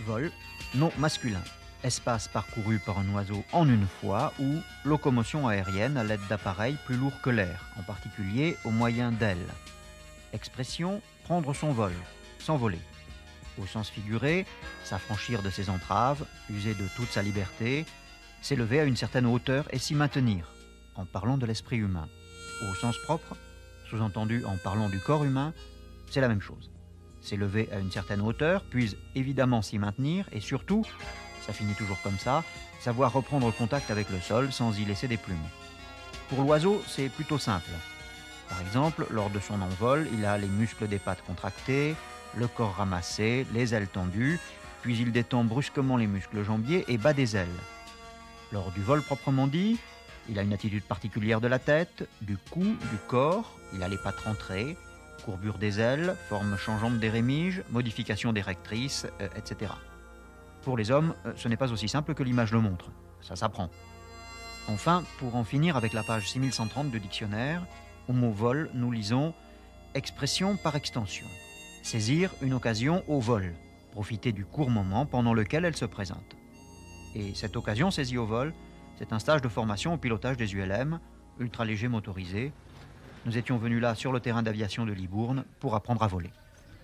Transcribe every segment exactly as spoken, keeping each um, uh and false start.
Vol, nom masculin. Espace parcouru par un oiseau en une fois ou locomotion aérienne à l'aide d'appareils plus lourds que l'air, en particulier au moyen d'ailes. Expression, prendre son vol, s'envoler. Au sens figuré, s'affranchir de ses entraves, user de toute sa liberté, s'élever à une certaine hauteur et s'y maintenir, en parlant de l'esprit humain. Au sens propre, sous-entendu en parlant du corps humain, c'est la même chose. S'élever à une certaine hauteur, puis évidemment s'y maintenir et surtout, ça finit toujours comme ça, savoir reprendre contact avec le sol sans y laisser des plumes. Pour l'oiseau, c'est plutôt simple. Par exemple, lors de son envol, il a les muscles des pattes contractés, le corps ramassé, les ailes tendues, puis il détend brusquement les muscles jambiers et bas des ailes. Lors du vol proprement dit, il a une attitude particulière de la tête, du cou, du corps, il a les pattes rentrées, courbure des ailes, forme changeante des rémiges, modification des rectrices, euh, et cetera. Pour les hommes, ce n'est pas aussi simple que l'image le montre. Ça s'apprend. Enfin, pour en finir avec la page six mille cent trente du dictionnaire, au mot vol, nous lisons « expression par extension ». Saisir une occasion au vol, profiter du court moment pendant lequel elle se présente. Et cette occasion saisie au vol, c'est un stage de formation au pilotage des U L M, ultra-légers motorisés. Nous étions venus là sur le terrain d'aviation de Libourne pour apprendre à voler.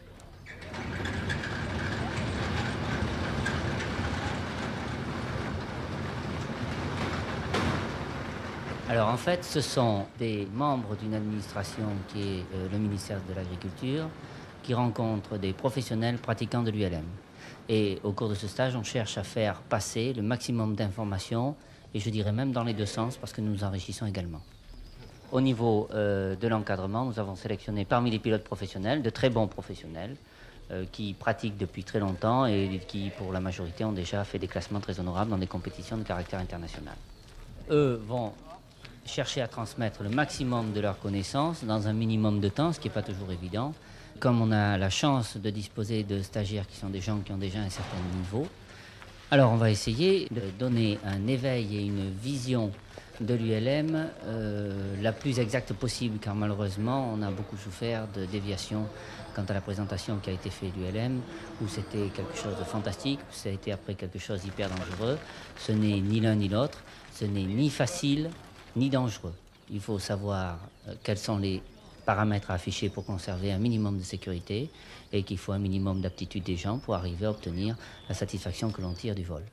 Alors en fait, ce sont des membres d'une administration qui est euh, le ministère de l'Agriculture, qui rencontrent des professionnels pratiquants de l'U L M. Et au cours de ce stage, on cherche à faire passer le maximum d'informations, et je dirais même dans les deux sens, parce que nous nous enrichissons également. Au niveau euh, de l'encadrement, nous avons sélectionné parmi les pilotes professionnels, de très bons professionnels, euh, qui pratiquent depuis très longtemps et qui, pour la majorité, ont déjà fait des classements très honorables dans des compétitions de caractère international. Eux vont chercher à transmettre le maximum de leurs connaissances dans un minimum de temps, ce qui n'est pas toujours évident. Comme on a la chance de disposer de stagiaires qui sont des gens qui ont déjà un certain niveau, alors on va essayer de donner un éveil et une vision de l'U L M euh, la plus exacte possible, car malheureusement on a beaucoup souffert de déviations quant à la présentation qui a été faite de l'U L M, où c'était quelque chose de fantastique, où ça a été après quelque chose d'hyper dangereux. Ce n'est ni l'un ni l'autre, ce n'est ni facile ni dangereux. Il faut savoir euh, quels sont les paramètres à afficher pour conserver un minimum de sécurité et qu'il faut un minimum d'aptitude des gens pour arriver à obtenir la satisfaction que l'on tire du vol.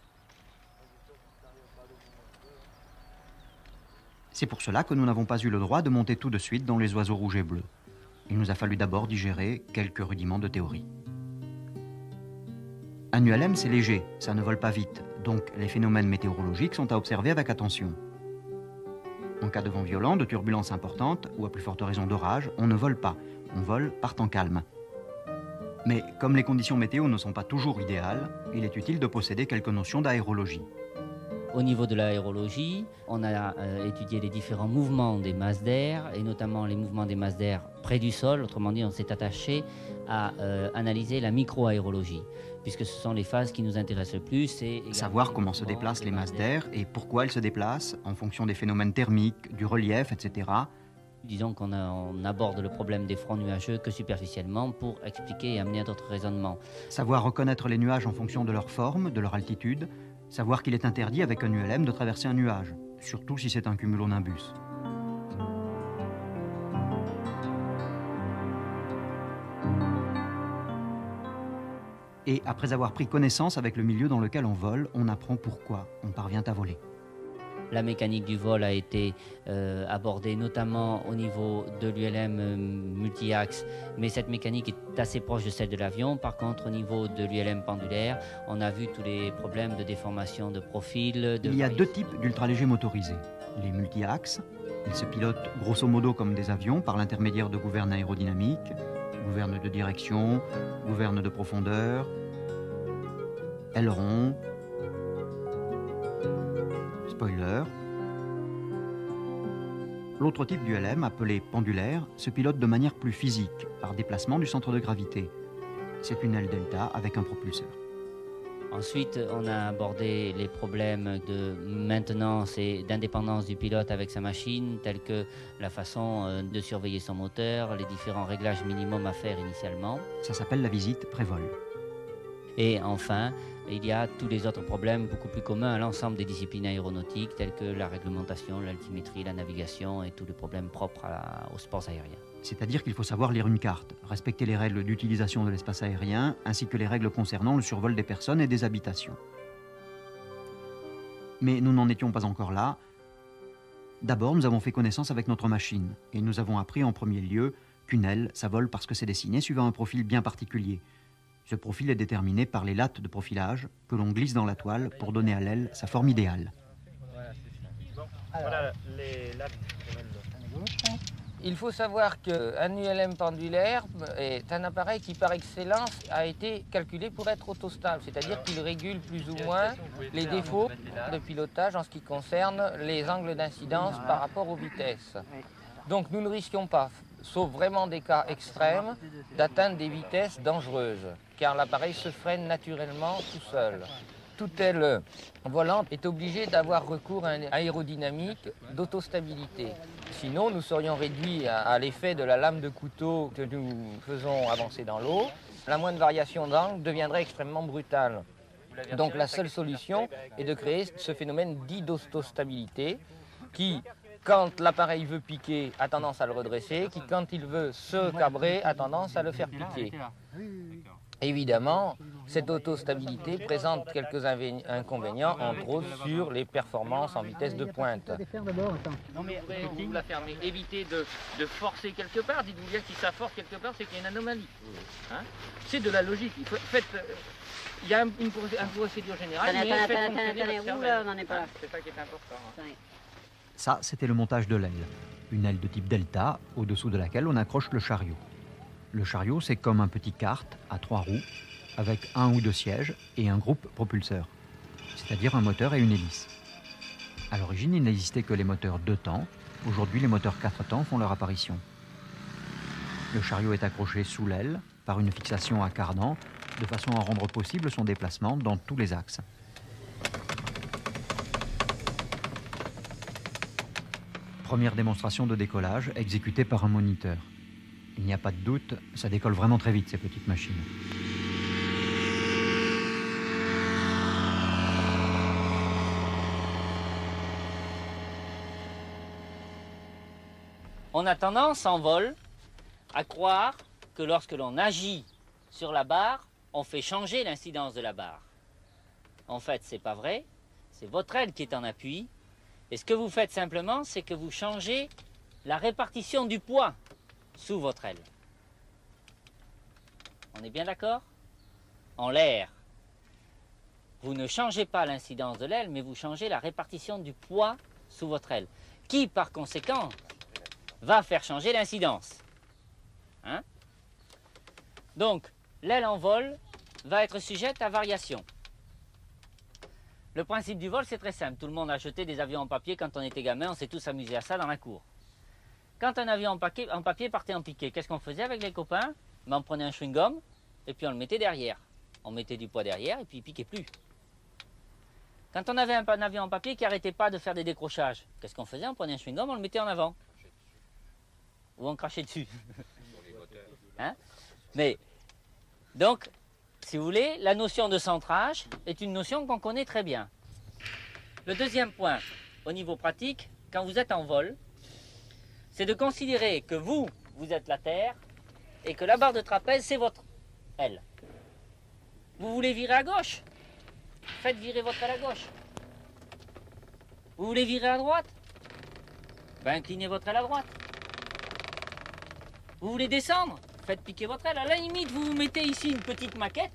C'est pour cela que nous n'avons pas eu le droit de monter tout de suite dans les oiseaux rouges et bleus. Il nous a fallu d'abord digérer quelques rudiments de théorie. Un U L M, c'est léger, ça ne vole pas vite, donc les phénomènes météorologiques sont à observer avec attention. En cas de vent violent, de turbulences importantes, ou à plus forte raison d'orage, on ne vole pas, on vole par temps calme. Mais comme les conditions météo ne sont pas toujours idéales, il est utile de posséder quelques notions d'aérologie. Au niveau de l'aérologie, on a euh, étudié les différents mouvements des masses d'air, et notamment les mouvements des masses d'air près du sol. Autrement dit, on s'est attaché à euh, analyser la micro-aérologie, puisque ce sont les phases qui nous intéressent le plus. Et savoir comment se déplacent les masses d'air et pourquoi elles se déplacent, en fonction des phénomènes thermiques, du relief, et cetera. Disons qu'on on aborde le problème des fronts nuageux que superficiellement pour expliquer et amener à d'autres raisonnements. Savoir reconnaître les nuages en fonction de leur forme, de leur altitude. Savoir qu'il est interdit avec un U L M de traverser un nuage, surtout si c'est un cumulonimbus. Et après avoir pris connaissance avec le milieu dans lequel on vole, on apprend pourquoi on parvient à voler. La mécanique du vol a été euh, abordée notamment au niveau de l'U L M euh, multi-axe, mais cette mécanique est assez proche de celle de l'avion. Par contre, au niveau de l'U L M pendulaire, on a vu tous les problèmes de déformation de profil. De Il y a deux types d'ultralégers motorisés. Les multi-axes, ils se pilotent grosso modo comme des avions par l'intermédiaire de gouvernes aérodynamiques, gouvernes de direction, gouvernes de profondeur, ailerons, spoiler. L'autre type d'U L M, appelé pendulaire, se pilote de manière plus physique, par déplacement du centre de gravité. C'est une aile delta avec un propulseur. Ensuite, on a abordé les problèmes de maintenance et d'indépendance du pilote avec sa machine, tels que la façon de surveiller son moteur, les différents réglages minimums à faire initialement. Ça s'appelle la visite pré-vol. Et enfin, il y a tous les autres problèmes beaucoup plus communs à l'ensemble des disciplines aéronautiques, tels que la réglementation, l'altimétrie, la navigation et tous les problèmes propres à, aux sports aériens. C'est-à-dire qu'il faut savoir lire une carte, respecter les règles d'utilisation de l'espace aérien, ainsi que les règles concernant le survol des personnes et des habitations. Mais nous n'en étions pas encore là. D'abord, nous avons fait connaissance avec notre machine, et nous avons appris en premier lieu qu'une aile, ça vole parce que c'est dessiné suivant un profil bien particulier. Ce profil est déterminé par les lattes de profilage que l'on glisse dans la toile pour donner à l'aile sa forme idéale. Voilà les lattes. Il faut savoir qu'un U L M pendulaire est un appareil qui, par excellence, a été calculé pour être autostable, c'est-à-dire qu'il régule plus ou moins les défauts de pilotage en ce qui concerne les angles d'incidence par rapport aux vitesses. Donc nous ne risquons pas, sauf vraiment des cas extrêmes, d'atteindre des vitesses dangereuses, car l'appareil se freine naturellement tout seul. Toute aile volante est obligée d'avoir recours à une aérodynamique d'autostabilité. Sinon, nous serions réduits à, à l'effet de la lame de couteau que nous faisons avancer dans l'eau. La moindre variation d'angle deviendrait extrêmement brutale. Donc la seule solution est de créer ce phénomène dit d'autostabilité qui, quand l'appareil veut piquer, a tendance à le redresser, qui, quand il veut se cabrer, a tendance à le faire piquer. Évidemment, cette autostabilité présente quelques inconvénients, entre autres sur les performances en vitesse de pointe. Non mais après, vous la fermez. Évitez de, de forcer quelque part. Dites-vous bien que si ça force quelque part, c'est qu'il y a une anomalie. Hein? C'est de la logique. Il faut, faites, il y a une, une procédure générale, mais faites fonctionner votre cervelle. Hein? C'est ça qui est important. Hein? Ça, c'était le montage de l'aile. Une aile de type delta, au-dessous de laquelle on accroche le chariot. Le chariot, c'est comme un petit kart à trois roues, avec un ou deux sièges et un groupe propulseur, c'est-à-dire un moteur et une hélice. À l'origine, il n'existait que les moteurs deux temps. Aujourd'hui, les moteurs quatre temps font leur apparition. Le chariot est accroché sous l'aile par une fixation à cardan, de façon à rendre possible son déplacement dans tous les axes. Première démonstration de décollage exécutée par un moniteur. Il n'y a pas de doute, ça décolle vraiment très vite, ces petites machines. On a tendance en vol à croire que lorsque l'on agit sur la barre, on fait changer l'incidence de la barre. En fait, c'est pas vrai, c'est votre aile qui est en appui, et ce que vous faites simplement, c'est que vous changez la répartition du poids sous votre aile. On est bien d'accord? En l'air, vous ne changez pas l'incidence de l'aile, mais vous changez la répartition du poids sous votre aile, qui par conséquent va faire changer l'incidence. Hein? Donc, l'aile en vol va être sujette à variation. Le principe du vol, c'est très simple. Tout le monde a acheté des avions en papier quand on était gamin, on s'est tous amusés à ça dans la cour. Quand un avion en papier, en papier partait en piqué, qu'est-ce qu'on faisait avec les copains? Ben, on prenait un chewing-gum et puis on le mettait derrière. On mettait du poids derrière et puis il ne piquait plus. Quand on avait un, un avion en papier qui n'arrêtait pas de faire des décrochages, qu'est-ce qu'on faisait? On prenait un chewing-gum, on le mettait en avant. Ou on crachait dessus. Hein? Mais, donc, si vous voulez, la notion de centrage est une notion qu'on connaît très bien. Le deuxième point, au niveau pratique, quand vous êtes en vol, c'est de considérer que vous, vous êtes la terre et que la barre de trapèze, c'est votre aile. Vous voulez virer à gauche? Faites virer votre aile à gauche. Vous voulez virer à droite? Ben, inclinez votre aile à droite. Vous voulez descendre? Faites piquer votre aile. À la limite, vous vous mettez ici une petite maquette.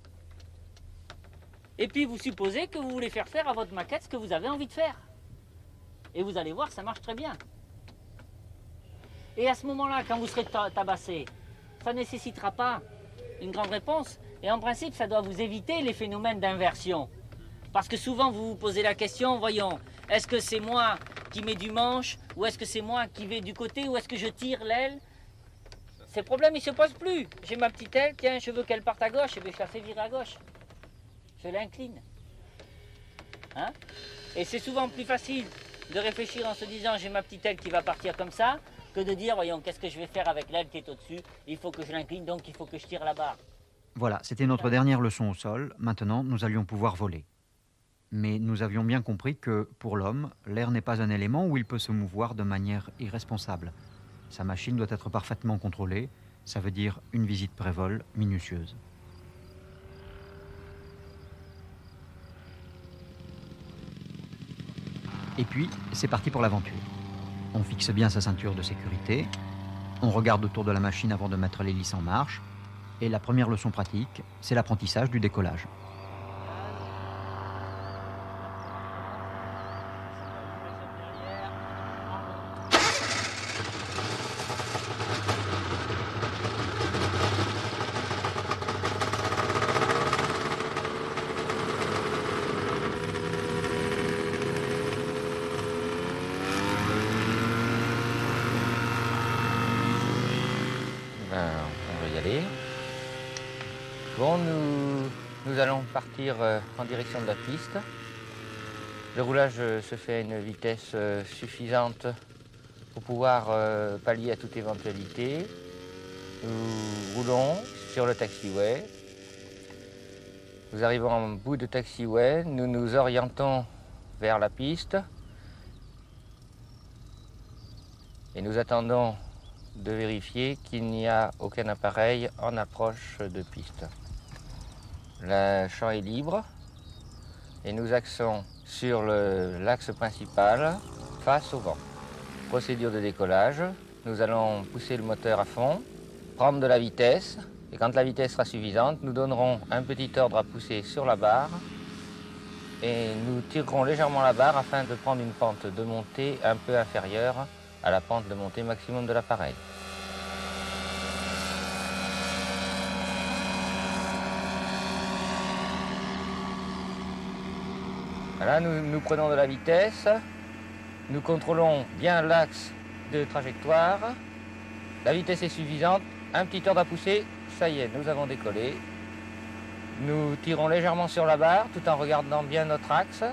Et puis, vous supposez que vous voulez faire faire à votre maquette ce que vous avez envie de faire. Et vous allez voir, ça marche très bien. Et à ce moment-là, quand vous serez tabassé, ça ne nécessitera pas une grande réponse. Et en principe, ça doit vous éviter les phénomènes d'inversion. Parce que souvent, vous vous posez la question, voyons, est-ce que c'est moi qui mets du manche, ou est-ce que c'est moi qui vais du côté, ou est-ce que je tire l'aile? Ces problèmes, ils ne se posent plus. J'ai ma petite aile, tiens, je veux qu'elle parte à gauche, et bien je la fais virer à gauche. Je l'incline. Hein? Et c'est souvent plus facile de réfléchir en se disant, j'ai ma petite aile qui va partir comme ça, que de dire, voyons, qu'est-ce que je vais faire avec l'aile qui est au-dessus? Il faut que je l'incline, donc il faut que je tire la barre. Voilà, c'était notre dernière leçon au sol. Maintenant, nous allions pouvoir voler. Mais nous avions bien compris que, pour l'homme, l'air n'est pas un élément où il peut se mouvoir de manière irresponsable. Sa machine doit être parfaitement contrôlée. Ça veut dire une visite pré-vol minutieuse. Et puis, c'est parti pour l'aventure. On fixe bien sa ceinture de sécurité. On regarde autour de la machine avant de mettre l'hélice en marche. Et la première leçon pratique, c'est l'apprentissage du décollage. Bon, nous, nous allons partir euh, en direction de la piste. Le roulage euh, se fait à une vitesse euh, suffisante pour pouvoir euh, pallier à toute éventualité. Nous roulons sur le taxiway. Nous arrivons en bout de taxiway, nous nous orientons vers la piste et nous attendons de vérifier qu'il n'y a aucun appareil en approche de piste. Le champ est libre et nous axons sur l'axe principal face au vent. Procédure de décollage, nous allons pousser le moteur à fond, prendre de la vitesse et quand la vitesse sera suffisante, nous donnerons un petit ordre à pousser sur la barre et nous tirerons légèrement la barre afin de prendre une pente de montée un peu inférieure à la pente de montée maximum de l'appareil. Voilà, nous, nous prenons de la vitesse, nous contrôlons bien l'axe de trajectoire, la vitesse est suffisante, un petit ordre à pousser, ça y est, nous avons décollé. Nous tirons légèrement sur la barre tout en regardant bien notre axe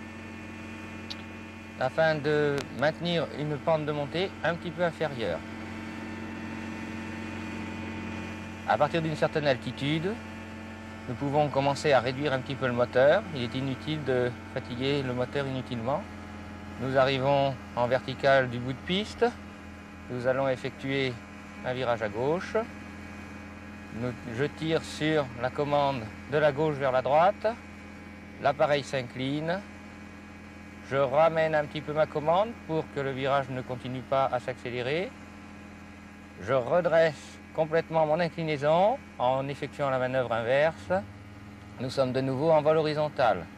afin de maintenir une pente de montée un petit peu inférieure. À partir d'une certaine altitude, nous pouvons commencer à réduire un petit peu le moteur. Il est inutile de fatiguer le moteur inutilement. Nous arrivons en verticale du bout de piste. Nous allons effectuer un virage à gauche. Nous, je tire sur la commande de la gauche vers la droite. L'appareil s'incline. Je ramène un petit peu ma commande pour que le virage ne continue pas à s'accélérer. Je redresse complètement mon inclinaison en effectuant la manœuvre inverse. Nous sommes de nouveau en vol horizontal.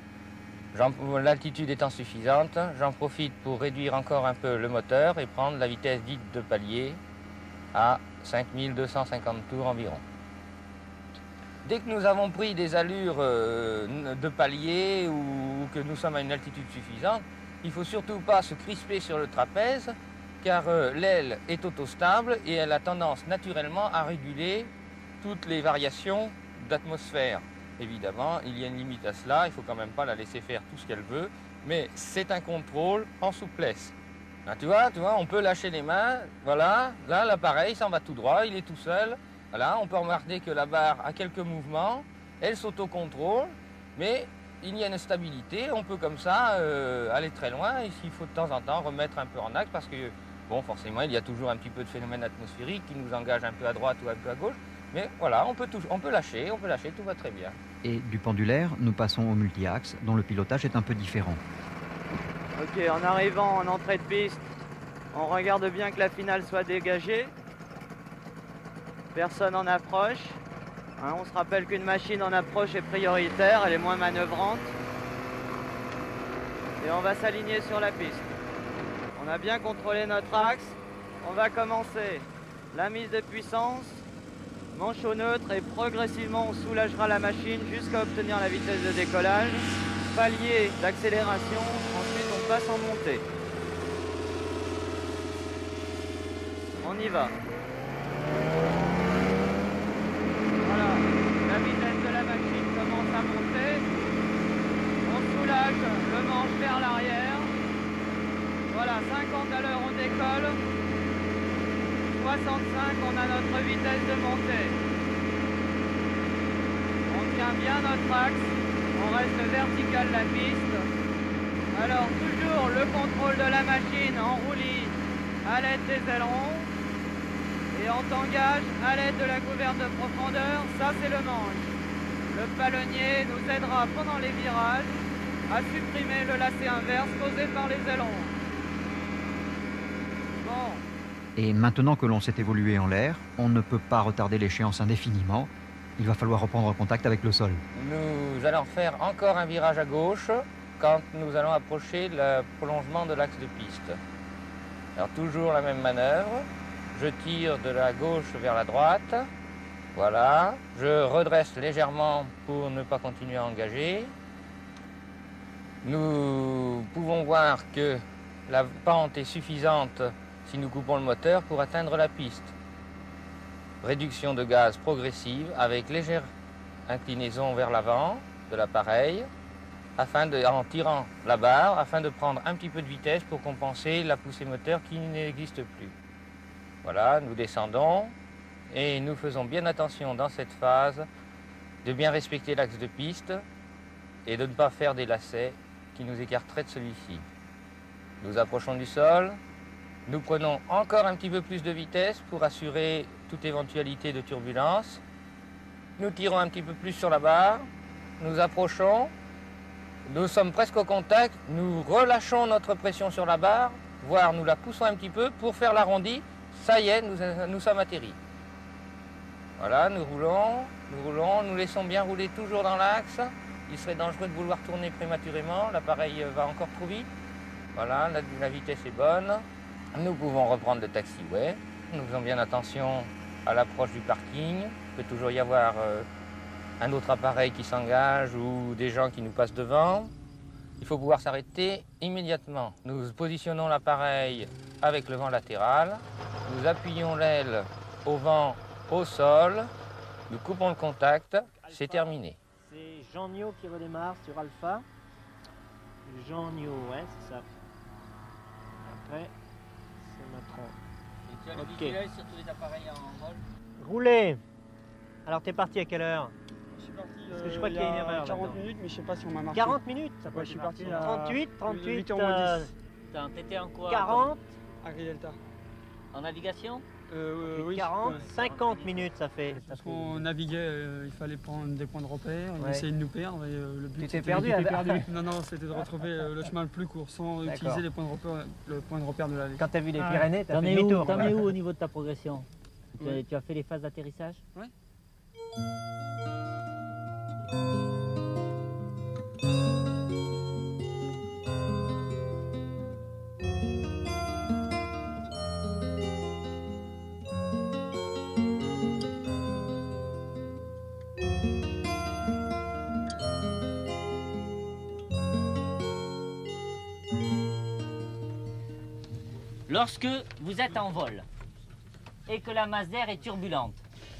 L'altitude étant suffisante, j'en profite pour réduire encore un peu le moteur et prendre la vitesse dite de palier à cinq mille deux cent cinquante tours environ. Dès que nous avons pris des allures de palier ou que nous sommes à une altitude suffisante, il ne faut surtout pas se crisper sur le trapèze car euh, l'aile est autostable et elle a tendance naturellement à réguler toutes les variations d'atmosphère. Évidemment, il y a une limite à cela, il ne faut quand même pas la laisser faire tout ce qu'elle veut, mais c'est un contrôle en souplesse. Là, tu vois, tu vois, on peut lâcher les mains, voilà, là l'appareil s'en va tout droit, il est tout seul. Voilà, on peut remarquer que la barre a quelques mouvements, elle s'autocontrôle, mais il y a une stabilité, on peut comme ça euh, aller très loin et s'il faut de temps en temps remettre un peu en axe parce que bon, forcément, il y a toujours un petit peu de phénomène atmosphérique qui nous engage un peu à droite ou un peu à gauche. Mais voilà, on peut, tout, on peut lâcher, on peut lâcher, tout va très bien. Et du pendulaire, nous passons au multi-axe, dont le pilotage est un peu différent. Ok, en arrivant en entrée de piste, on regarde bien que la finale soit dégagée. Personne en approche. Hein, on se rappelle qu'une machine en approche est prioritaire, elle est moins manœuvrante. Et on va s'aligner sur la piste. On a bien contrôlé notre axe. On va commencer la mise de puissance, manche au neutre et progressivement on soulagera la machine jusqu'à obtenir la vitesse de décollage. Palier d'accélération, ensuite on passe en montée. On y va. Voilà, la vitesse de la machine commence à monter. On soulage le manche vers l'arrière. Voilà, cinquante à l'heure, on décolle. soixante-cinq, on a notre vitesse de montée. tient bien notre axe, on reste vertical la piste. Alors toujours le contrôle de la machine en roulis à l'aide des ailerons. Et en tangage à l'aide de la gouverne de profondeur, ça c'est le manche. Le palonnier nous aidera pendant les virages à supprimer le lacet inverse causé par les ailerons. Bon. Et maintenant que l'on s'est évolué en l'air, on ne peut pas retarder l'échéance indéfiniment. Il va falloir reprendre contact avec le sol. Nous allons faire encore un virage à gauche quand nous allons approcher le prolongement de l'axe de piste. Alors toujours la même manœuvre. Je tire de la gauche vers la droite. Voilà. Je redresse légèrement pour ne pas continuer à engager. Nous pouvons voir que la pente est suffisante si nous coupons le moteur pour atteindre la piste. Réduction de gaz progressive avec légère inclinaison vers l'avant de l'appareil afin de, en tirant la barre afin de prendre un petit peu de vitesse pour compenser la poussée moteur qui n'existe plus. Voilà, nous descendons et nous faisons bien attention dans cette phase de bien respecter l'axe de piste et de ne pas faire des lacets qui nous écarteraient de celui-ci. Nous approchons du sol, nous prenons encore un petit peu plus de vitesse pour assurer toute éventualité de turbulence. Nous tirons un petit peu plus sur la barre, nous approchons, nous sommes presque au contact, nous relâchons notre pression sur la barre, voire nous la poussons un petit peu pour faire l'arrondi. Ça y est, nous, nous sommes atterris. Voilà, nous roulons, nous roulons, nous laissons bien rouler toujours dans l'axe. Il serait dangereux de vouloir tourner prématurément, l'appareil va encore trop vite. Voilà, la, la vitesse est bonne. Nous pouvons reprendre le taxiway. Nous faisons bien attention à l'approche du parking. Il peut toujours y avoir euh, un autre appareil qui s'engage ou des gens qui nous passent devant. Il faut pouvoir s'arrêter immédiatement. Nous positionnons l'appareil avec le vent latéral. Nous appuyons l'aile au vent, au sol. Nous coupons le contact. C'est terminé. C'est Jean Nio qui redémarre sur Alpha. Jean Nio, ouais, c'est ça. Après, c'est Matron. Et tu as le Ok. visuel sur tous les appareils en vol? Roulez. Alors t'es parti à quelle heure? Je suis parti Parce que je euh, crois il qu'il y a une a erreur quarante là-dedans. minutes, mais je sais pas si on m'a marqué. quarante minutes ça peut Ouais, je suis parti à trente-huit, trente-huit, huit heures moins dix. euh, T'étais en quoi? quarante, Agri Delta. En navigation? Euh, euh, oui. quarante, ouais. cinquante minutes ça fait. Ça Parce fait- qu'on naviguait, euh, il fallait prendre des points de repère, on Ouais. essayait de nous perdre et euh, le but Tu t'es c'était- perdu, Tu t'es Albert perdu. Non, non, c'était de retrouver euh, le chemin le plus court sans D'accord. utiliser les points de repère, le point de repère de l'allée. Quand t'as vu les Ah ouais. Pyrénées, t'as T'en fait es où, demi-tour. t'en es où au niveau de ta progression? Tu as- Ouais. Tu as fait les phases d'atterrissage? Ouais. Lorsque vous êtes en vol et que la masse d'air est turbulente,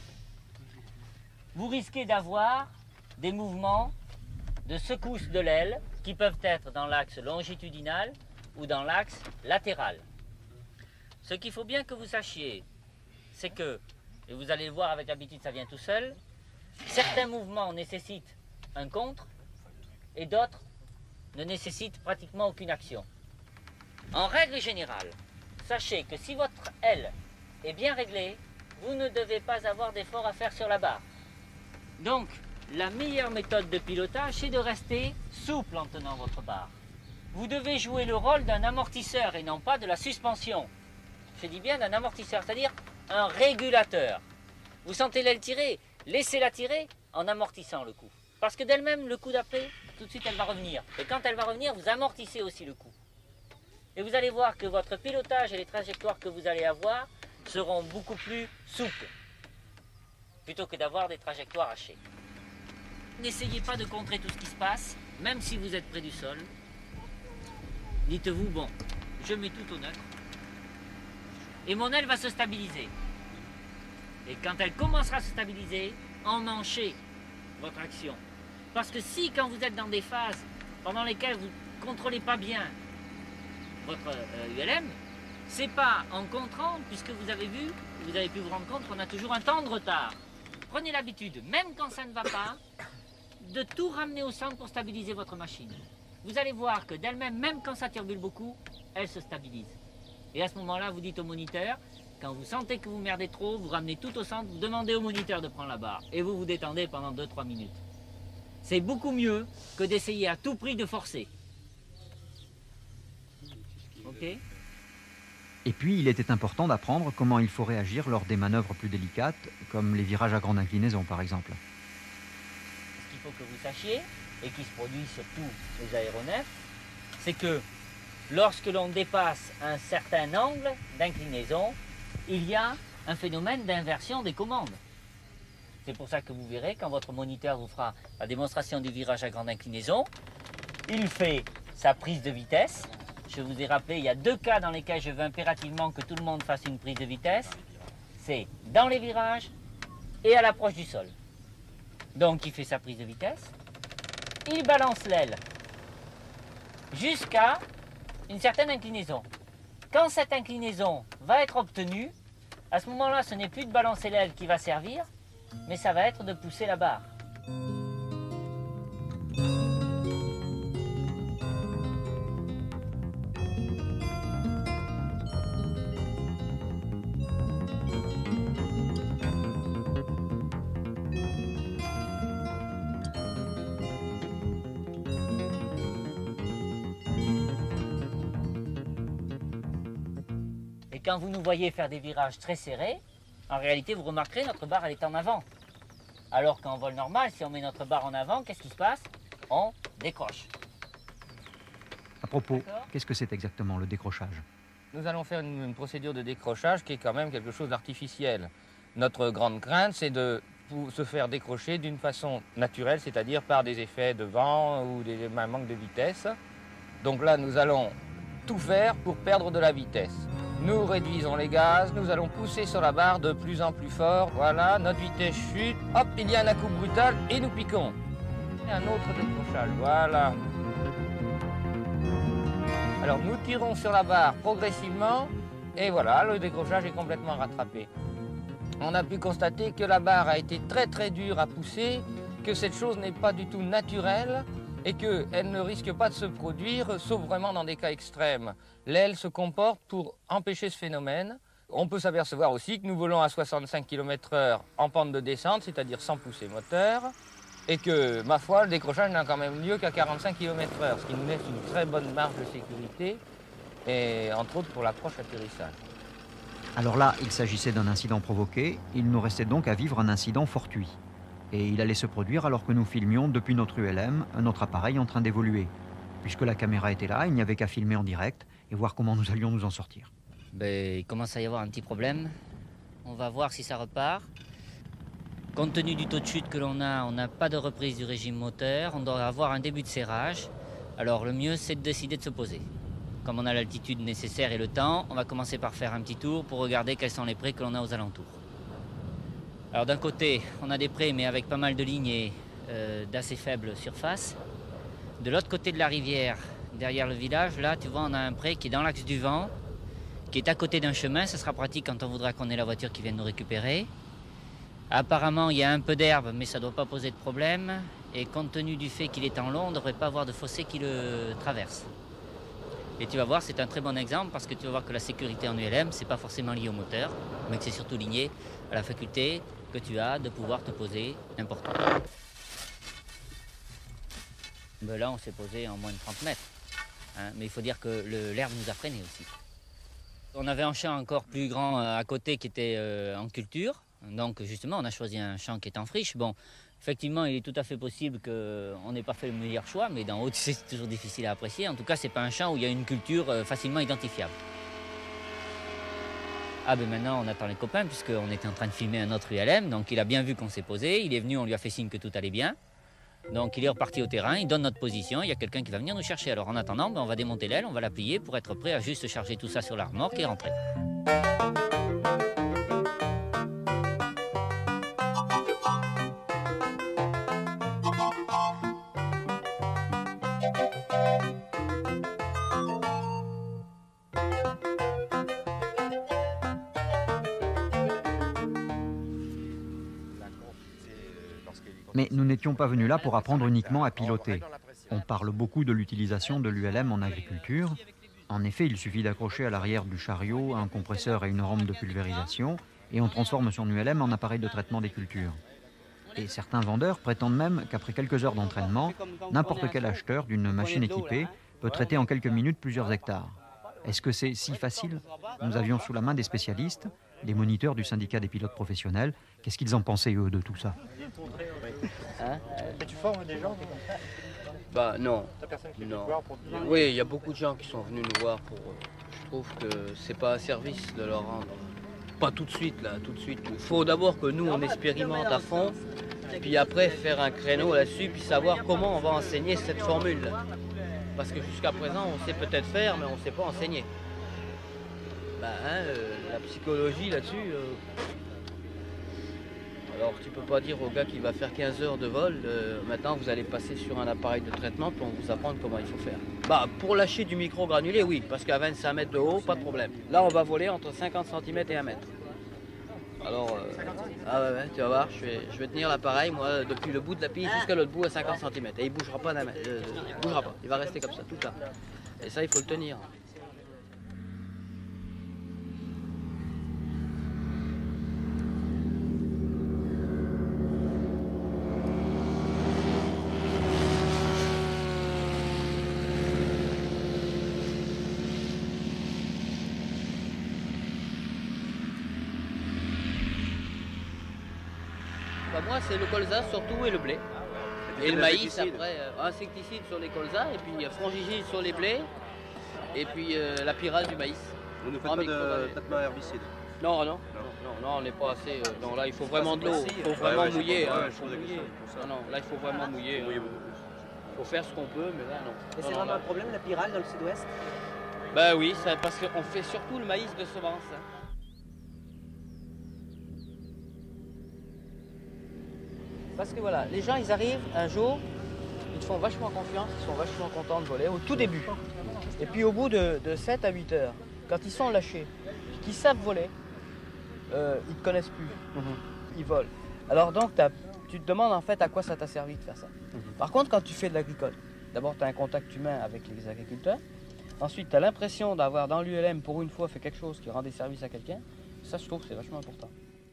vous risquez d'avoir des mouvements de secousse de l'aile qui peuvent être dans l'axe longitudinal ou dans l'axe latéral. Ce qu'il faut bien que vous sachiez, c'est que, et vous allez le voir avec l'habitude, ça vient tout seul, certains mouvements nécessitent un contre et d'autres ne nécessitent pratiquement aucune action. En règle générale, sachez que si votre aile est bien réglée, vous ne devez pas avoir d'effort à faire sur la barre. Donc, la meilleure méthode de pilotage, c'est de rester souple en tenant votre barre. Vous devez jouer le rôle d'un amortisseur et non pas de la suspension. Je dis bien d'un amortisseur, c'est-à-dire un régulateur. Vous sentez l'aile tirer, laissez-la tirer en amortissant le coup. Parce que d'elle-même, le coup d'après, tout de suite, elle va revenir. Et quand elle va revenir, vous amortissez aussi le coup. Et vous allez voir que votre pilotage et les trajectoires que vous allez avoir seront beaucoup plus souples, plutôt que d'avoir des trajectoires hachées. N'essayez pas de contrer tout ce qui se passe, même si vous êtes près du sol. Dites-vous, bon, je mets tout au neutre, et mon aile va se stabiliser. Et quand elle commencera à se stabiliser, emmanchez votre action. Parce que si, quand vous êtes dans des phases pendant lesquelles vous ne contrôlez pas bien votre euh, U L M, c'est pas en contrant, puisque vous avez vu, vous avez pu vous rendre compte qu'on a toujours un temps de retard. Prenez l'habitude, même quand ça ne va pas, de tout ramener au centre pour stabiliser votre machine. Vous allez voir que d'elle-même, même quand ça turbule beaucoup, elle se stabilise. Et à ce moment-là, vous dites au moniteur, quand vous sentez que vous merdez trop, vous ramenez tout au centre, vous demandez au moniteur de prendre la barre. Et vous vous détendez pendant deux trois minutes. C'est beaucoup mieux que d'essayer à tout prix de forcer. Ok ? Et puis, il était important d'apprendre comment il faut réagir lors des manœuvres plus délicates, comme les virages à grande inclinaison, par exemple. Ce qu'il faut que vous sachiez, et qui se produit sur tous les aéronefs, c'est que lorsque l'on dépasse un certain angle d'inclinaison, il y a un phénomène d'inversion des commandes. C'est pour ça que vous verrez, quand votre moniteur vous fera la démonstration du virage à grande inclinaison, il fait sa prise de vitesse. Je vous ai rappelé, il y a deux cas dans lesquels je veux impérativement que tout le monde fasse une prise de vitesse. C'est dans les virages et à l'approche du sol. Donc il fait sa prise de vitesse, il balance l'aile jusqu'à une certaine inclinaison. Quand cette inclinaison va être obtenue, à ce moment-là, ce n'est plus de balancer l'aile qui va servir, mais ça va être de pousser la barre. Quand vous nous voyez faire des virages très serrés, en réalité, vous remarquerez, notre barre, elle est en avant. Alors qu'en vol normal, si on met notre barre en avant, qu'est-ce qui se passe? On décroche. À propos, qu'est-ce que c'est exactement le décrochage? Nous allons faire une, une procédure de décrochage qui est quand même quelque chose d'artificiel. Notre grande crainte, c'est de se faire décrocher d'une façon naturelle, c'est-à-dire par des effets de vent ou des, un manque de vitesse. Donc là, nous allons tout faire pour perdre de la vitesse. Nous réduisons les gaz, nous allons pousser sur la barre de plus en plus fort. Voilà, notre vitesse chute. Hop, il y a un à-coup brutal et nous piquons. Et un autre décrochage, voilà. Alors nous tirons sur la barre progressivement et voilà, le décrochage est complètement rattrapé. On a pu constater que la barre a été très très dure à pousser, que cette chose n'est pas du tout naturelle et qu'elle ne risque pas de se produire, sauf vraiment dans des cas extrêmes. L'aile se comporte pour empêcher ce phénomène. On peut s'apercevoir aussi que nous volons à soixante-cinq kilomètres heure en pente de descente, c'est-à-dire sans pousser moteur, et que, ma foi, le décrochage n'a quand même lieu qu'à quarante-cinq kilomètres heure, ce qui nous laisse une très bonne marge de sécurité, et entre autres pour l'approche-atterrissage. Alors là, il s'agissait d'un incident provoqué, il nous restait donc à vivre un incident fortuit. Et il allait se produire alors que nous filmions depuis notre U L M un autre appareil en train d'évoluer. Puisque la caméra était là, il n'y avait qu'à filmer en direct et voir comment nous allions nous en sortir. Ben, il commence à y avoir un petit problème. On va voir si ça repart. Compte tenu du taux de chute que l'on a, on n'a pas de reprise du régime moteur. On doit avoir un début de serrage. Alors le mieux, c'est de décider de se poser. Comme on a l'altitude nécessaire et le temps, on va commencer par faire un petit tour pour regarder quels sont les prés que l'on a aux alentours. Alors d'un côté, on a des prés, mais avec pas mal de lignées euh, d'assez faible surface. De l'autre côté de la rivière, derrière le village, là, tu vois, on a un pré qui est dans l'axe du vent, qui est à côté d'un chemin. Ça sera pratique quand on voudra qu'on ait la voiture qui vienne nous récupérer. Apparemment, il y a un peu d'herbe, mais ça ne doit pas poser de problème. Et compte tenu du fait qu'il est en long, on ne devrait pas avoir de fossé qui le traverse. Et tu vas voir, c'est un très bon exemple parce que tu vas voir que la sécurité en U L M, ce n'est pas forcément lié au moteur, mais que c'est surtout lié à la faculté que tu as de pouvoir te poser n'importe où. Ben là, on s'est posé en moins de trente mètres. Hein, mais il faut dire que l'herbe nous a freinés aussi. On avait un champ encore plus grand à côté qui était euh, en culture. Donc justement, on a choisi un champ qui est en friche. Bon, effectivement, il est tout à fait possible qu'on n'ait pas fait le meilleur choix, mais d'en haut, c'est toujours difficile à apprécier. En tout cas, ce n'est pas un champ où il y a une culture euh, facilement identifiable. Ah ben maintenant, on attend les copains, puisqu'on était en train de filmer un autre U L M. Donc il a bien vu qu'on s'est posé, il est venu, on lui a fait signe que tout allait bien. Donc il est reparti au terrain, il donne notre position, il y a quelqu'un qui va venir nous chercher. Alors en attendant, ben, on va démonter l'aile, on va la plier pour être prêt à juste charger tout ça sur la remorque et rentrer. Mais nous n'étions pas venus là pour apprendre uniquement à piloter. On parle beaucoup de l'utilisation de l'U L M en agriculture. En effet, il suffit d'accrocher à l'arrière du chariot un compresseur et une rampe de pulvérisation et on transforme son U L M en appareil de traitement des cultures. Et certains vendeurs prétendent même qu'après quelques heures d'entraînement, n'importe quel acheteur d'une machine équipée peut traiter en quelques minutes plusieurs hectares. Est-ce que c'est si facile? Nous avions sous la main des spécialistes, des moniteurs du syndicat des pilotes professionnels. Qu'est-ce qu'ils en pensaient, eux, de tout ça? Hein? Tu formes des gens comme ça? Bah non. T'as personne qui Non. veut voir pour te dire. Oui, il y a beaucoup de gens qui sont venus nous voir pour... Je trouve que c'est pas un service de leur rendre. Pas tout de suite, là, tout de suite. Il faut d'abord que nous, on expérimente à fond, puis après faire un créneau là-dessus, puis savoir comment on va enseigner cette formule. Parce que jusqu'à présent, on sait peut-être faire, mais on ne sait pas enseigner. Bah, hein, euh, la psychologie là-dessus... Euh... Alors, tu peux pas dire au gars qui va faire quinze heures de vol, euh, maintenant vous allez passer sur un appareil de traitement pour vous apprendre comment il faut faire. Bah, pour lâcher du micro-granulé, oui, parce qu'à vingt-cinq mètres de haut, pas de problème. Là, on va voler entre cinquante centimètres et un mètre. Alors, euh, ah ouais, ouais, tu vas voir, je vais, je vais tenir l'appareil, moi, depuis le bout de la piste jusqu'à l'autre bout à cinquante centimètres. Et il bougera pas d'un mètre, euh, il bougera pas, il va rester comme ça, tout le temps. Et ça, il faut le tenir. Bah moi c'est le colza surtout et le blé. Et le maïs après, euh, insecticide sur les colzas et puis euh, fongicide sur les blés et puis euh, la pyrale du maïs. Vous ne faites pas de traitement herbicide? Non, non, non, non, non, on n'est pas assez. Euh, non, là il faut vraiment de l'eau, il faut vraiment ouais, mouiller. pas, Hein, ouais, faut je mouiller. pour ça. Non, non, là il faut vraiment mouiller. Il hein. faut faire ce qu'on peut, mais là non. Et non, c'est non, vraiment là. un problème la pyrale dans le sud-ouest? Bah oui, ça, parce qu'on fait surtout le maïs de semence. Hein. Parce que voilà, les gens ils arrivent un jour, ils te font vachement confiance, ils sont vachement contents de voler au tout début. Et puis au bout de, de sept à huit heures, quand ils sont lâchés, qu'ils savent voler, euh, ils ne te connaissent plus, ils volent. Alors donc tu te demandes en fait à quoi ça t'a servi de faire ça. Par contre quand tu fais de l'agricole, d'abord tu as un contact humain avec les agriculteurs, ensuite tu as l'impression d'avoir dans l'U L M pour une fois fait quelque chose qui rend des services à quelqu'un, ça je trouve que c'est vachement important.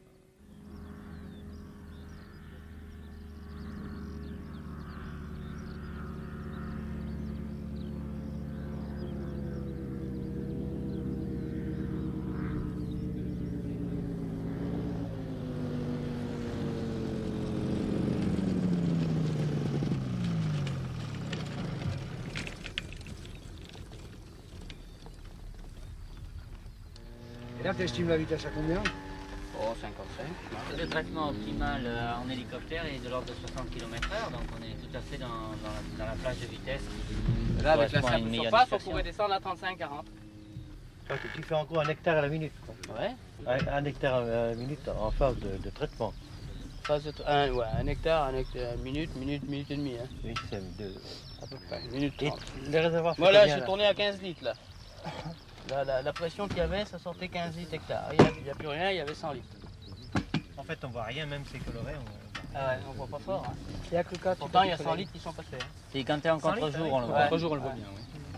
Et là, tu estimes la vitesse à combien? Oh, cinquante-cinq. Le traitement optimal euh, en hélicoptère est de l'ordre de soixante kilomètres heure, donc on est tout à fait dans, dans, la, dans la plage de vitesse. Qui Là, avec la correspond à une simple meilleure surface, on dispersion. pourrait descendre à trente-cinq quarante. Tu fais encore un hectare à la minute, quoi. Ouais. Un, un hectare à la minute en phase de, de traitement. Phase de tra- un, ouais, un hectare, un hectare, une minute, minute, minute et demie. Hein. Oui, c'est de... À peu près, une minute Et trente. les réservoirs, c'est Moi là, combien, j'ai tourné à quinze litres là. La, la, la pression qu'il y avait, ça sortait quinze litres hectare. Il n'y a, a plus rien, il y avait cent litres. En fait, on voit rien, même si c'est coloré. On... Ah ouais, on voit pas fort. Hein. Il y a que le cas. Pourtant, il y a cent litres qui sont passés. Hein. Et quand tu es en contre-jour, on le voit. Contre-jour, on le voit bien,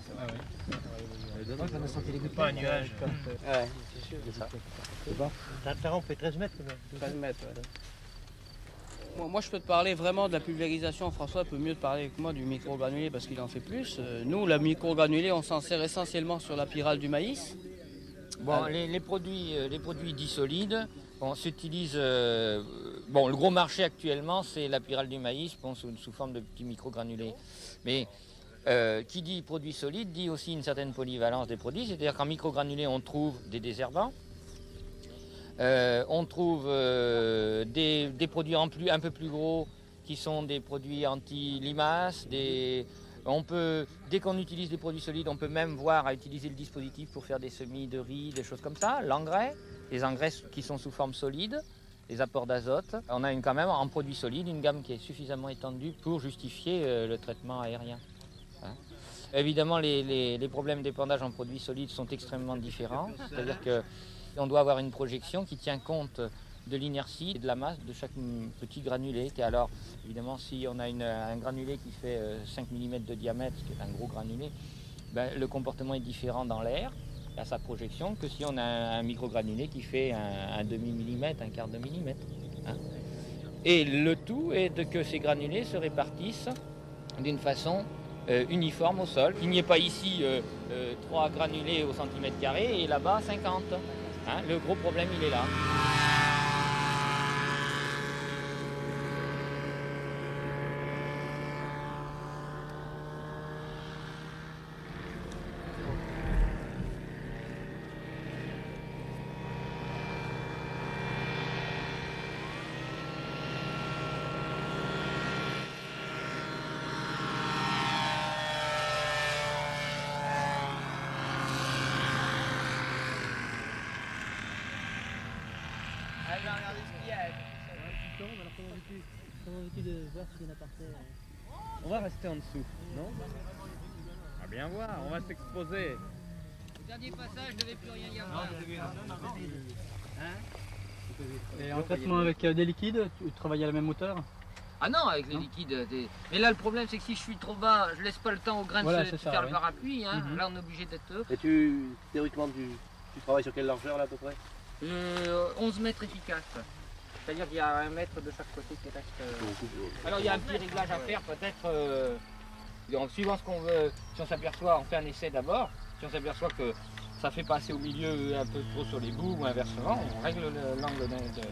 Dedans, on a senti les gouttes. Pas un nuage. Ouais, c'est sûr, c'est ça. C'est bon. Ta rampe fait treize mètres, quand même. treize mètres, ouais. Moi, moi, je peux te parler vraiment de la pulvérisation. François peut mieux te parler que moi du micro-granulé parce qu'il en fait plus. Euh, nous, la micro-granulé, on s'en sert essentiellement sur la pyrale du maïs. Bon, les, les produits, euh, les produits dits solides, on s'utilise. Euh, bon, le gros marché actuellement, c'est la pyrale du maïs, bon, sous, sous forme de petits microgranulés. Mais euh, qui dit produits solides dit aussi une certaine polyvalence des produits, c'est-à-dire qu'en microgranulés, on trouve des désherbants. Euh, on trouve euh, des, des produits en plus, un peu plus gros qui sont des produits anti-limaces. Des... On peut, dès qu'on utilise des produits solides, on peut même voir à utiliser le dispositif pour faire des semis de riz, des choses comme ça. L'engrais, les engrais qui sont sous forme solide, les apports d'azote. On a une, quand même en produits solides une gamme qui est suffisamment étendue pour justifier euh, le traitement aérien. Hein. Évidemment, les, les, les problèmes d'épandage en produits solides sont extrêmement différents. C'est-à-dire que on doit avoir une projection qui tient compte de l'inertie et de la masse de chaque petit granulé. Et alors, évidemment, si on a une, un granulé qui fait cinq millimètres de diamètre, ce qui est un gros granulé, ben, le comportement est différent dans l'air, à sa projection, que si on a un, un microgranulé qui fait un, un demi-millimètre, un quart de millimètre. Hein. Et le tout est de que ces granulés se répartissent d'une façon euh, uniforme au sol. Il n'y ait pas ici euh, euh, trois granulés au centimètre carré et là-bas cinquante. Hein. Le gros problème, il est là. Comment veux-tu de voir ce qu'il y en a par terre? On va rester en dessous, non? On va bien voir, on va s'exposer. Au dernier passage, ne devait plus rien y avoir. Hein? Et en traitement avec des liquides, tu travailles à la même hauteur? Ah non, avec les liquides. Des... Mais là, le problème, c'est que si je suis trop bas, je laisse pas le temps au grain voilà, de se, ça, faire oui. le parapluie. Hein. Mm-hmm. Là, on est obligé d'être... Et tu, théoriquement, tu, tu travailles sur quelle largeur, là, à peu près? euh, onze mètres efficaces. C'est-à-dire qu'il y a un mètre de chaque côté qui reste... Euh... Alors, il y a un petit réglage à faire, peut-être... Euh... Suivant ce qu'on veut, si on s'aperçoit, on fait un essai d'abord. Si on s'aperçoit que ça fait passer au milieu un peu trop sur les bouts ou inversement, on règle l'angle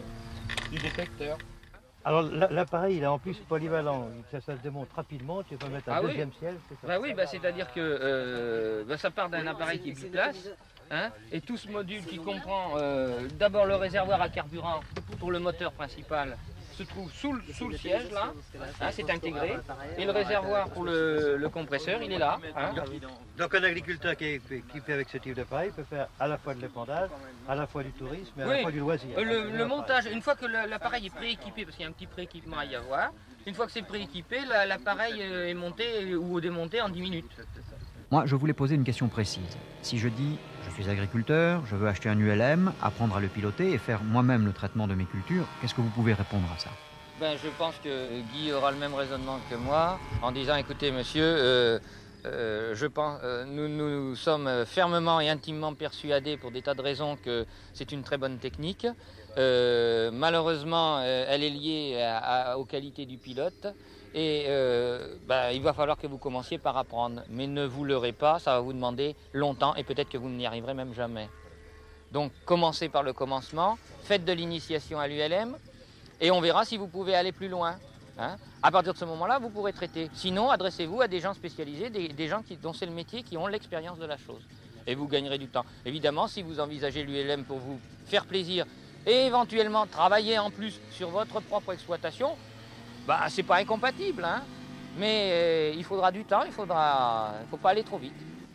du détecteur. Alors l'appareil il est en plus polyvalent, ça, ça se démonte rapidement, tu peux mettre un ah deuxième oui. ciel, c'est ça? Bah oui, bah c'est-à-dire que euh, bah ça part d'un appareil qui est biplace, hein, et tout ce module qui comprend euh, d'abord le réservoir à carburant pour le moteur principal se trouve sous le, sous le siège là, hein, c'est intégré, et le réservoir pour le, le compresseur il est là. Hein. Donc un agriculteur qui est équipé avec ce type d'appareil peut faire à la fois de l'épandage, à la fois du tourisme et à oui. la fois du loisir. Le, le montage, une fois que l'appareil est prééquipé, parce qu'il y a un petit prééquipement à y avoir, une fois que c'est prééquipé, l'appareil est monté ou démonté en dix minutes. Moi, je voulais poser une question précise. Si je dis, je suis agriculteur, je veux acheter un U L M, apprendre à le piloter et faire moi-même le traitement de mes cultures, qu'est-ce que vous pouvez répondre à ça? Ben, je pense que Guy aura le même raisonnement que moi, en disant, écoutez monsieur, euh, euh, je pense, euh, nous, nous sommes fermement et intimement persuadés pour des tas de raisons que c'est une très bonne technique. Euh, malheureusement, euh, elle est liée à, à, aux qualités du pilote. Et euh, bah, il va falloir que vous commenciez par apprendre. Mais ne vous leurrez pas, ça va vous demander longtemps et peut-être que vous n'y arriverez même jamais. Donc commencez par le commencement, faites de l'initiation à l'U L M et on verra si vous pouvez aller plus loin. Hein. À partir de ce moment-là, vous pourrez traiter. Sinon, adressez-vous à des gens spécialisés, des, des gens qui, dont c'est le métier, qui ont l'expérience de la chose. Et vous gagnerez du temps. Évidemment, si vous envisagez l'U L M pour vous faire plaisir et éventuellement travailler en plus sur votre propre exploitation, bah, c'est pas incompatible, hein, mais euh, il faudra du temps, il faudra, faut pas aller trop vite.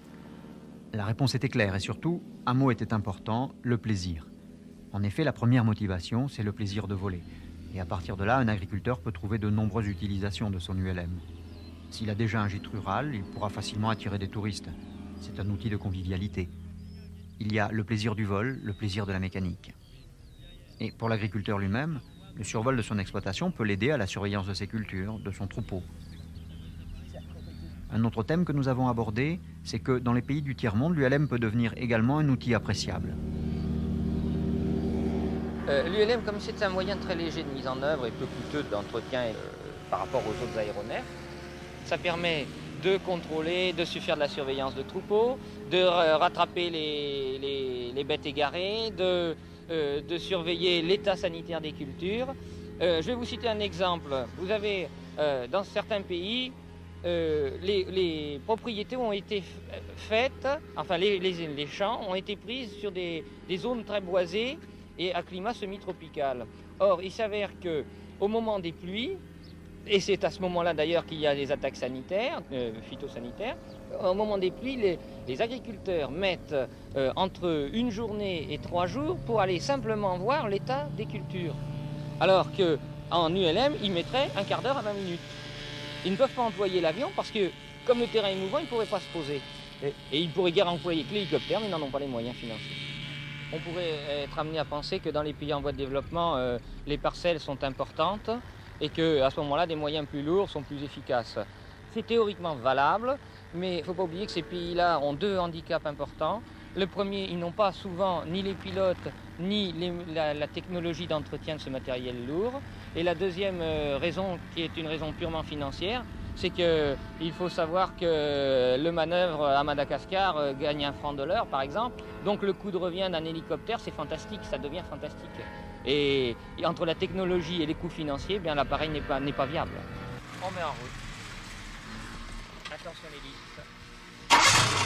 La réponse était claire et surtout, un mot était important, le plaisir. En effet, la première motivation, c'est le plaisir de voler. Et à partir de là, un agriculteur peut trouver de nombreuses utilisations de son U L M. S'il a déjà un gîte rural, il pourra facilement attirer des touristes. C'est un outil de convivialité. Il y a le plaisir du vol, le plaisir de la mécanique. Et pour l'agriculteur lui-même, le survol de son exploitation peut l'aider à la surveillance de ses cultures, de son troupeau. Un autre thème que nous avons abordé, c'est que dans les pays du tiers-monde, l'U L M peut devenir également un outil appréciable. Euh, L'U L M, comme c'est un moyen très léger de mise en œuvre et peu coûteux d'entretien euh, par rapport aux autres aéronefs, ça permet de contrôler, de faire de la surveillance de troupeaux, de rattraper les, les, les bêtes égarées, de... Euh, de surveiller l'état sanitaire des cultures. Euh, je vais vous citer un exemple. Vous avez, euh, dans certains pays, euh, les, les propriétés ont été faites, enfin les, les, les champs ont été prises sur des, des zones très boisées et à climat semi-tropical. Or, il s'avère qu'au moment des pluies, et c'est à ce moment-là d'ailleurs qu'il y a les attaques sanitaires, euh, phytosanitaires, au moment des pluies, les, les agriculteurs mettent euh, entre une journée et trois jours pour aller simplement voir l'état des cultures. Alors qu'en U L M, ils mettraient un quart d'heure à vingt minutes. Ils ne peuvent pas employer l'avion parce que, comme le terrain est mouvant, ils ne pourraient pas se poser. Et, et ils pourraient guère employer que l'hélicoptère, mais ils n'en ont pas les moyens financiers. on pourrait être amené à penser que dans les pays en voie de développement, euh, les parcelles sont importantes et qu'à ce moment-là, des moyens plus lourds sont plus efficaces. C'est théoriquement valable, mais il ne faut pas oublier que ces pays-là ont deux handicaps importants. Le premier, ils n'ont pas souvent ni les pilotes, ni les, la, la technologie d'entretien de ce matériel lourd. Et la deuxième euh, raison, qui est une raison purement financière, c'est qu'il faut savoir que le manœuvre à Madagascar euh, gagne un franc de l'heure, par exemple. Donc le coût de revient d'un hélicoptère, c'est fantastique, ça devient fantastique. Et, et entre la technologie et les coûts financiers, bien l'appareil n'est pas, n'est pas viable. On met en route. Attention l'hélice.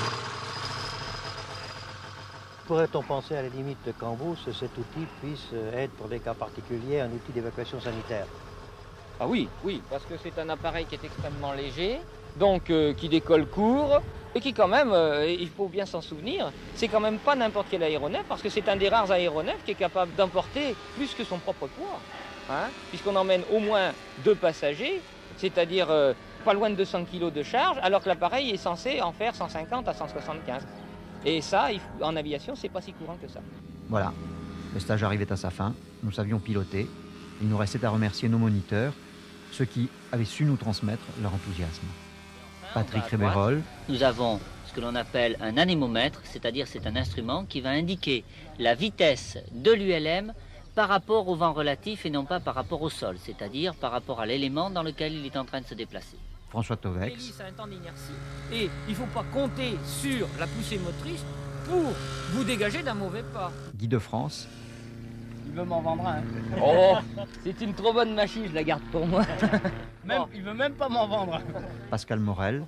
Pourrait-on penser à la limite de Cambous, cet outil puisse être pour des cas particuliers un outil d'évacuation sanitaire? Ah oui, oui, parce que c'est un appareil qui est extrêmement léger, donc euh, qui décolle court, et qui quand même, euh, il faut bien s'en souvenir, c'est quand même pas n'importe quel aéronef, parce que c'est un des rares aéronefs qui est capable d'emporter plus que son propre poids, hein, puisqu'on emmène au moins deux passagers, c'est-à-dire euh, pas loin de deux cents kilos de charge, alors que l'appareil est censé en faire cent cinquante à cent soixante-quinze. Et ça, en aviation, c'est pas si courant que ça. Voilà, le stage arrivait à sa fin, nous savions piloter, il nous restait à remercier nos moniteurs, ceux qui avaient su nous transmettre leur enthousiasme. Patrick Rébérol. Nous avons ce que l'on appelle un anémomètre, c'est-à-dire c'est un instrument qui va indiquer la vitesse de l'U L M par rapport au vent relatif et non pas par rapport au sol, c'est-à-dire par rapport à l'élément dans lequel il est en train de se déplacer. François Tovex. L'hélice a un temps d'inertie et il ne faut pas compter sur la poussée motrice pour vous dégager d'un mauvais pas. Guy de France. Il veut m'en vendre un. Oh, c'est une trop bonne machine, je la garde pour moi. Même, bon. Il veut même pas m'en vendre. Pascal Morel.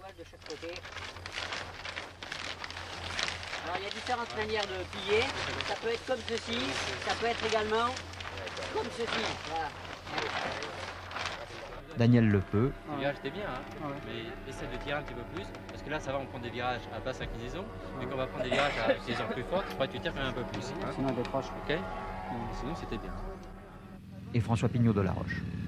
Alors il y a différentes manières de plier. Ça peut être comme ceci, ça peut être également comme ceci. Voilà. Daniel Lepeu. Le virage c'était bien, hein, ouais. Mais essaie de tirer un petit peu plus, parce que là ça va, on prend des virages à basse inclinaison, mais quand on va prendre des virages à inclinaison plus forte, il faudrait que tu tires quand même un peu plus. Hein. Sinon on décroche. Ok. Sinon c'était bien. Et François Pignot de la Roche.